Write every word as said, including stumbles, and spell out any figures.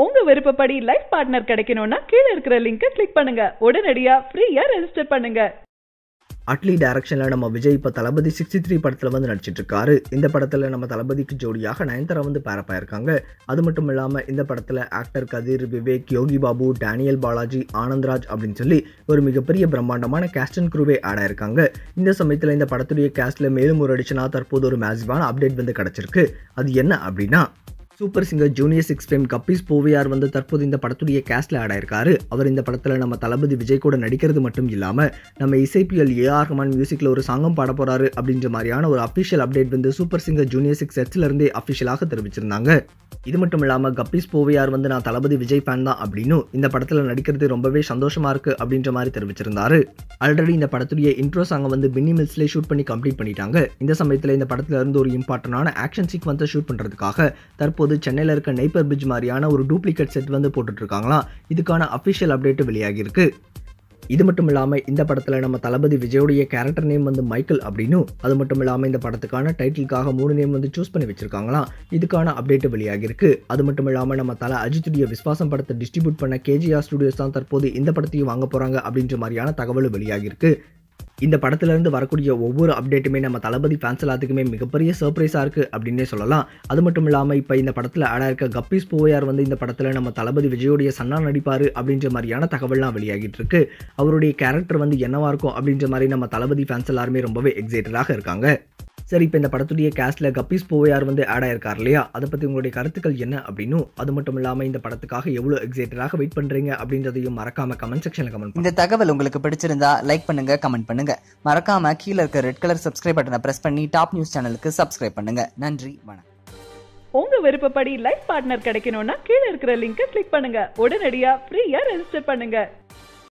உங்க விருப்பப்படி life partner கிடைக்கணும்னா கீழ இருக்கிற லிங்கை கிளிக் பண்ணுங்க. உடனடியா ஃப்ரீயா ரெஜிஸ்டர் பண்ணுங்க. அட்லி டைரக்ஷன்ல நம்ம விஜய் இப்போ தளபதி சிக்ஸ்டி த்ரீ படத்தில் வந்து நடிச்சிட்டு இருக்காரு. இந்த படத்தில் நம்ம தளபதிக்கு ஜோடியாக நயன்தாரா வந்து பேரப்பா இருக்காங்க. அது மட்டும் இல்லாமல் இந்த படத்தில் ஆக்டர் கதிர், விவேக், யோகி பாபு, டேனியல் பாலாஜி, ஆனந்த்ராஜ் அப்படின்னு சொல்லி ஒரு மிகப்பெரிய பிரம்மாண்டமான கேஸ்ட் அண்ட் க்ரூவே ஆட் ஆயிருக்காங்க. இந்த சமயத்தில் இந்த படத்துடைய கேஸ்ட்ல மேலும் ஒரு அடிஷனா தற்போது ஒரு மேசிவான அப்டேட் வந்து கிடைச்சிருக்கு. அது என்ன அப்படின்னா, super singer junior six fame கப்பீஸ் போவியார் வந்து தற்போது இந்த படத்துடைய கேஸ்ட்ல ஆட் ஆயிருக்காரு. அவர் இந்த படத்துல நம்ம தளபதி விஜய் கூட நடிக்கிறது மட்டும் இல்லாம நம்ம இசைப்பியல் ஏ ஆர் ரஹ்மான் மியூசிக்ல ஒரு சாங்கம் பாட போறாரு அப்படின்ற மாதிரியான ஒரு அபிஷியல் அப்டேட் வந்து சூப்பர் சிங்கர் ஜூனியர் சிக்ஸ் செட்ஸ்ல இருந்தே அபிஷியலாக தெரிவிச்சிருந்தாங்க. இது மட்டும் இல்லாம கப்பீஸ் போவியார் வந்து நான் தளபதி விஜய் ஃபேன் தான் அப்படின்னு இந்த படத்துல நடிக்கிறது ரொம்பவே சந்தோஷமா இருக்கு அப்படின்ற மாதிரி தெரிவிச்சிருந்தாரு. ஆல்ரெடி இந்த படத்துடைய இன்ட்ரோ சாங்கை வந்து பின்னி மில்ஸ்ல ஷூட் பண்ணி கம்ப்ளீட் பண்ணிட்டாங்க. இந்த சமயத்துல இந்த படத்துல இருந்து ஒரு இம்பார்ட்டன்டான ஆக்ஷன் சீக்வென்ஸை ஷூட் பண்றதுக்காக தற்போது சென்னையில் இருக்க நெய்பர் பிரிட்ஜ் மாதிரியான ஒரு டூப்ளிகேட் செட் வந்து போட்டுட்டு இருக்காங்களாம். இதுக்கான அஃபிஷியல் அப்டேட் வெளியாகி இருக்கு. இது மட்டும் இல்லாமல் இந்த படத்தில் நம்ம தளபதி விஜயோடைய கேரக்டர் நேம் வந்து மைக்கேல் அப்படின்னும், அது மட்டும் இல்லாமல் இந்த படத்துக்கான டைட்டிலுக்காக மூணு நேம் வந்து சூஸ் பண்ணி வச்சிருக்காங்களாம். இதுக்கான அப்டேட் வெளியாகி இருக்கு. அது மட்டும் இல்லாமல் நம்ம தல அஜித்துடைய விஸ்வாசம் படத்தை டிஸ்ட்ரிபியூட் பண்ண கேஜிஆர் ஸ்டுடியோஸ் தான் தற்போது இந்த படத்தையும் வாங்க போறாங்க அப்படின்ற மாதிரியான தகவல் வெளியாகி இருக்கு. இந்த படத்திலிருந்து வரக்கூடிய ஒவ்வொரு அப்டேட்டுமே நம்ம தளபதி ஃபேன்ஸ் எல்லாத்துக்குமே மிகப்பெரிய சர்ப்ரைஸாக இருக்குது அப்படின்னே சொல்லலாம். அது மட்டும் இல்லாமல் இப்போ இந்த படத்தில் ஆட் ஆயிருக்க கப்பீஸ் போவையார் வந்து இந்த படத்தில் நம்ம தளபதி விஜயோடைய சன்னா நடிப்பார் அப்படின்ற மாதிரியான தகவல்லாம் வெளியாகிட்டு இருக்கு. அவருடைய கேரக்டர் வந்து என்னவா இருக்கும் அப்படின்ற மாதிரி நம்ம தளபதி ஃபேன்ஸ் எல்லாருமே ரொம்பவே எக்ஸைட்டடாக இருக்காங்க. சரி, இப்போ இந்த படத்துடைய கேஸ்ட்ல கப்பீஸ் போவையார் வந்து ஆட் ஆயிருக்கார் இல்லையா, அதை பற்றி உங்களுடைய கருத்துக்கள் என்ன அப்படின்னும், அது மட்டும் இல்லாமல் இந்த படத்துக்காக எவ்வளோ எக்ஸைட்டடாக வெயிட் பண்ணுறீங்க அப்படின்றதையும் மறக்காம கமெண்ட் செக்ஷனில் கமெண்ட் பண்ணுங்க. இந்த தகவல் உங்களுக்கு பிடிச்சிருந்தா லைக் பண்ணுங்க, கமெண்ட் பண்ணுங்க. மறக்காம கீழே இருக்க ரெட் கலர் சப்ஸ்கிரைப் பட்டனை பிரஸ் பண்ணி டாப் நியூஸ் சேனலுக்கு சப்ஸ்கிரைப் பண்ணுங்க. நன்றி, வணக்கம். உங்க விருப்பப்படி லைஃப் பார்ட்னர் கிடைக்கணும்னா கீழ இருக்கிற லிங்கை கிளிக் பண்ணுங்க. உடனடியா ஃப்ரீயா ரெஜிஸ்டர் பண்ணுங்க.